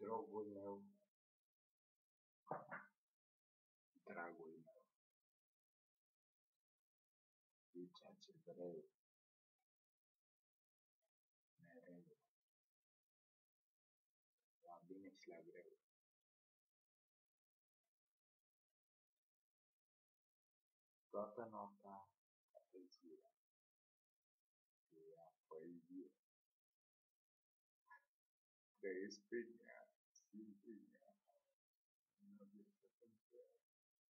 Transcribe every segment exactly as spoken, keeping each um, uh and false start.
dragul meu, dragul meu, e ceea ce vrei, mereu, la bine și la greu. Toată noaptea, toată ziua, scria poezie. Trăiesc prin ea, simt prin ea, în o viață pentru ea.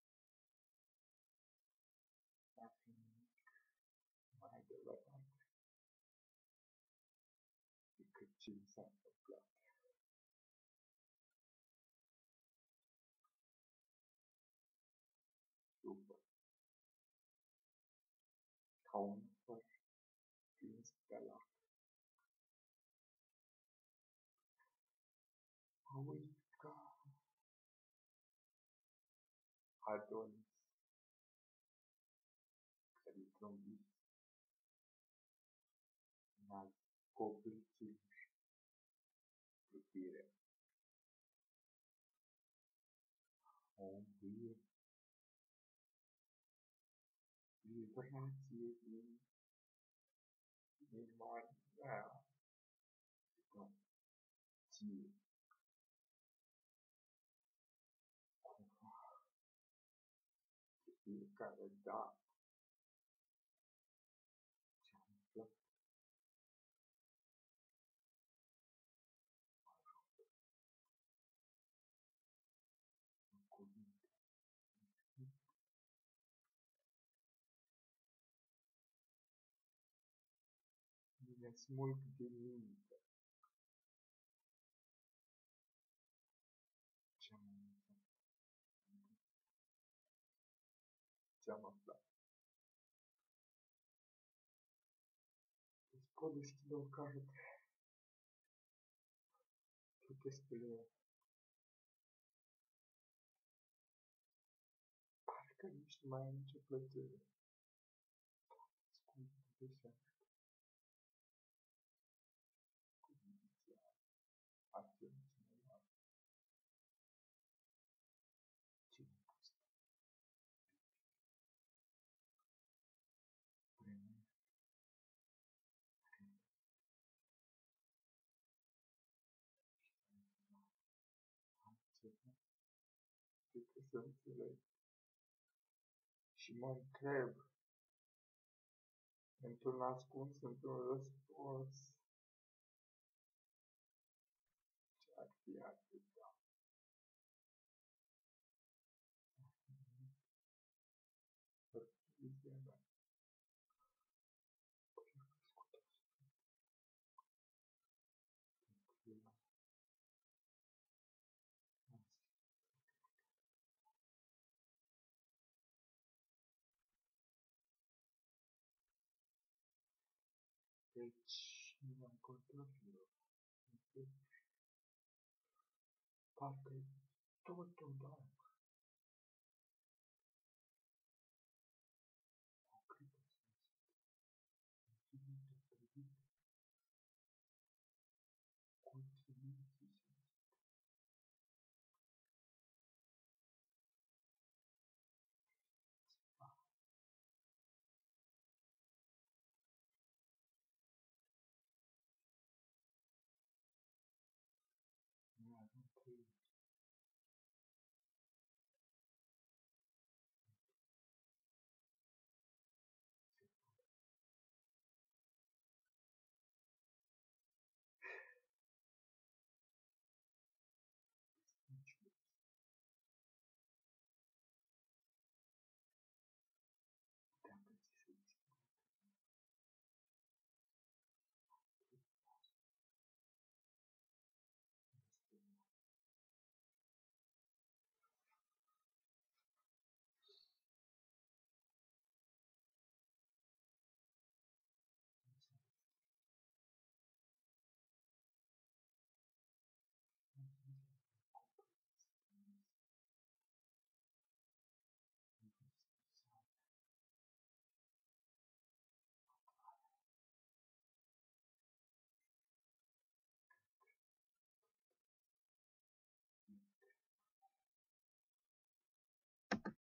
N-ar fi nimic mai adevărat decât ce mi s-a întâmplat. După, ca un făr prins pe lac, mă uit ca Adonis, care într-un vis n-a copilțeluș plutire. O îmbuie vibrație din inima mea, după ție, cumva, de fiecare dată ce-am aflat, în cuvinte, mi-le smulg din minte ce-am învățat, ce-am aflat. Îți pot deschide o carte, plutesc pe ea, parcă nici nu mai am nicio plăcere, ascult deseară, cuvinte, atenție mea, ce mi-a pus vremea, altceva decât să înțeleg. Și mă întreb, într-un ascuns, într-un răspuns, ce-ar fi atâta? Hărțuizia mea, ce-a crescut asupra, deci, nu m-am controlat eu, parcă totodată